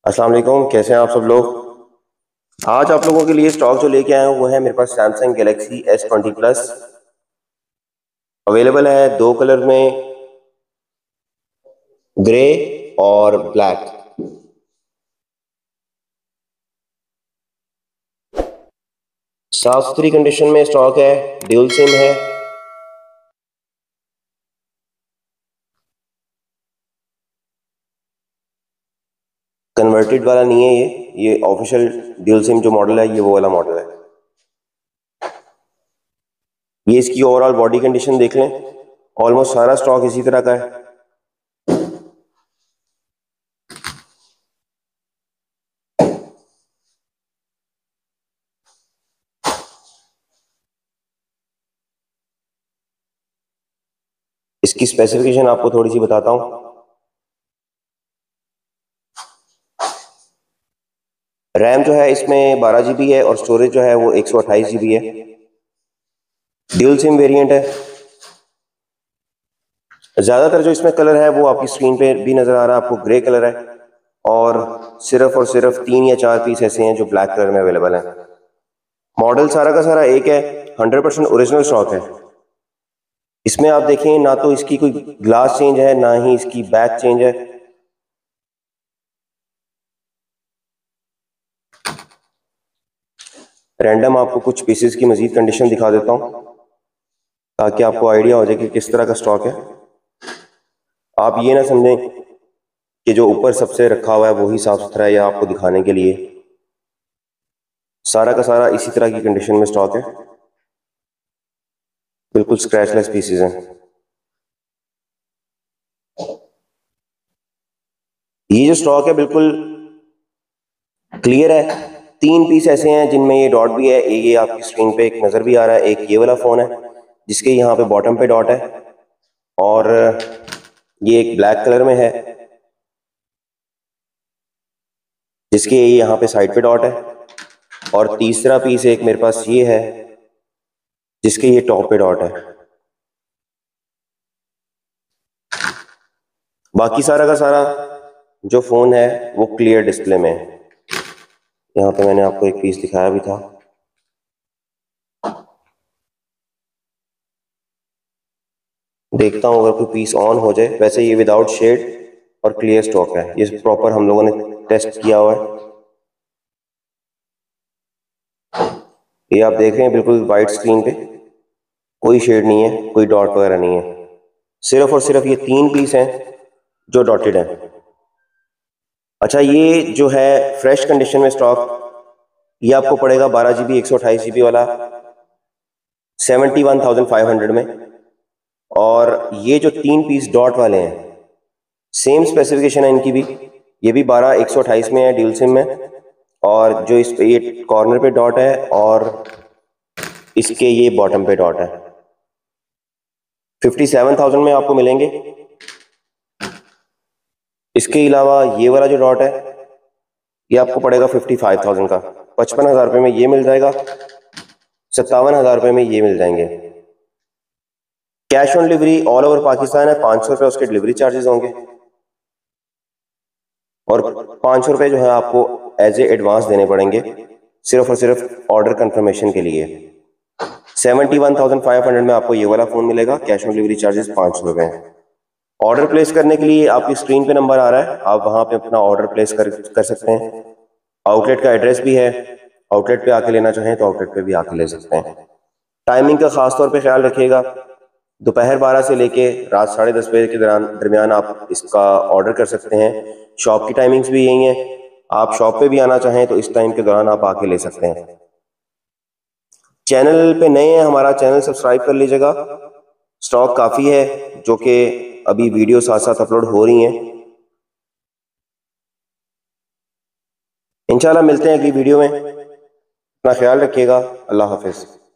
अस्सलाम वालेकुम, कैसे हैं आप सब लोग। आज आप लोगों के लिए स्टॉक जो लेके आया हूँ वो है मेरे पास Samsung Galaxy S20 plus. Available है दो कलर में, ग्रे और ब्लैक। साफ सुथरी कंडीशन में स्टॉक है, ड्यूल सिम है। कन्वर्टेड वाला नहीं है, ये ऑफिशियल ड्यूल सिम जो मॉडल है ये वो वाला मॉडल है। ये इसकी ओवरऑल बॉडी कंडीशन देख लें, ऑलमोस्ट सारा स्टॉक इसी तरह का है। इसकी स्पेसिफिकेशन आपको थोड़ी सी बताता हूँ। रैम जो है इसमें 12 GB है और स्टोरेज जो है वो 128 GB है। ड्यूल सिम वेरिएंट है। ज़्यादातर जो इसमें कलर है वो आपकी स्क्रीन पे भी नज़र आ रहा है, आपको ग्रे कलर है। और सिर्फ 3 या 4 पीस ऐसे हैं जो ब्लैक कलर में अवेलेबल हैं। मॉडल सारा का सारा एक है, 100% ओरिजिनल स्टॉक है। इसमें आप देखें ना तो इसकी कोई ग्लास चेंज है ना ही इसकी बैक चेंज है। रैंडम आपको कुछ पीसेस की मजीद कंडीशन दिखा देता हूँ ताकि आपको आइडिया हो जाए कि किस तरह का स्टॉक है। आप ये ना समझें कि जो ऊपर सबसे रखा हुआ है वही साफ सुथरा है, या आपको दिखाने के लिए। सारा का सारा इसी तरह की कंडीशन में स्टॉक है, बिल्कुल स्क्रैचलेस पीसेस हैं। ये जो स्टॉक है बिल्कुल क्लियर है। 3 पीस ऐसे हैं जिनमें ये डॉट भी है, ये आपकी स्क्रीन पे एक नज़र भी आ रहा है। एक ये वाला फ़ोन है जिसके यहाँ पे बॉटम पे डॉट है, और ये एक ब्लैक कलर में है जिसके यहाँ पे साइड पे डॉट है। और तीसरा पीस एक मेरे पास ये है जिसके ये टॉप पे डॉट है। बाकी सारा का सारा जो फ़ोन है वो क्लियर डिस्प्ले में है। यहाँ पे मैंने आपको एक पीस दिखाया भी था। देखता हूँ अगर कोई पीस ऑन हो जाए। वैसे ये विदाउट शेड और क्लियर स्टॉक है, ये प्रॉपर हम लोगों ने टेस्ट किया हुआ है। ये आप देख रहे हैं बिल्कुल वाइट स्क्रीन पे, कोई शेड नहीं है, कोई डॉट वगैरह नहीं है। सिर्फ और सिर्फ ये 3 पीस हैं जो डॉटेड हैं। अच्छा, ये जो है फ्रेश कंडीशन में स्टॉक, ये आपको पड़ेगा 12 GB 128 GB वाला 71,500 में। और ये जो 3 पीस डॉट वाले हैं सेम स्पेसिफिकेशन है इनकी भी। ये भी 12 128 में है, ड्यूल सिम में। और जो इस पे ये कॉर्नर पे डॉट है और इसके ये बॉटम पे डॉट है। 57,000 में आपको मिलेंगे। इसके अलावा ये वाला जो डॉट है ये आपको पड़ेगा 55,000 का। 55,000 रुपये में ये मिल जाएगा, 57,000 रुपये में ये मिल जाएंगे। Cash on delivery all over Pakistan है। 500 रुपये उसके डिलीवरी चार्जेस होंगे, और 500 रुपये जो है आपको एज ए एडवांस देने पड़ेंगे सिर्फ और सिर्फ ऑर्डर कंफर्मेशन के लिए। 71,500 में आपको ये वाला फ़ोन मिलेगा। कैश ऑन डिलीवरी चार्जेस 500 रुपये हैं। ऑर्डर प्लेस करने के लिए आपकी स्क्रीन पे नंबर आ रहा है, आप वहाँ पे अपना ऑर्डर प्लेस कर सकते हैं। आउटलेट का एड्रेस भी है, आउटलेट पे आके लेना चाहें तो आउटलेट पे भी आके ले सकते हैं। टाइमिंग का खास तौर पे ख्याल रखिएगा। दोपहर 12 से लेके रात 10:30 बजे के दरमियान आप इसका ऑर्डर कर सकते हैं। शॉप की टाइमिंग्स भी यही हैं। आप शॉप पे भी आना चाहें तो इस टाइम के दौरान आप आके ले सकते हैं। चैनल पे नए हैं, हमारा चैनल सब्सक्राइब कर लीजिएगा। स्टॉक काफ़ी है जो कि अभी वीडियो साथ साथ अपलोड हो रही हैं। इंशाल्लाह मिलते हैं अगली वीडियो में। अपना ख्याल रखिएगा। अल्लाह हाफिज़।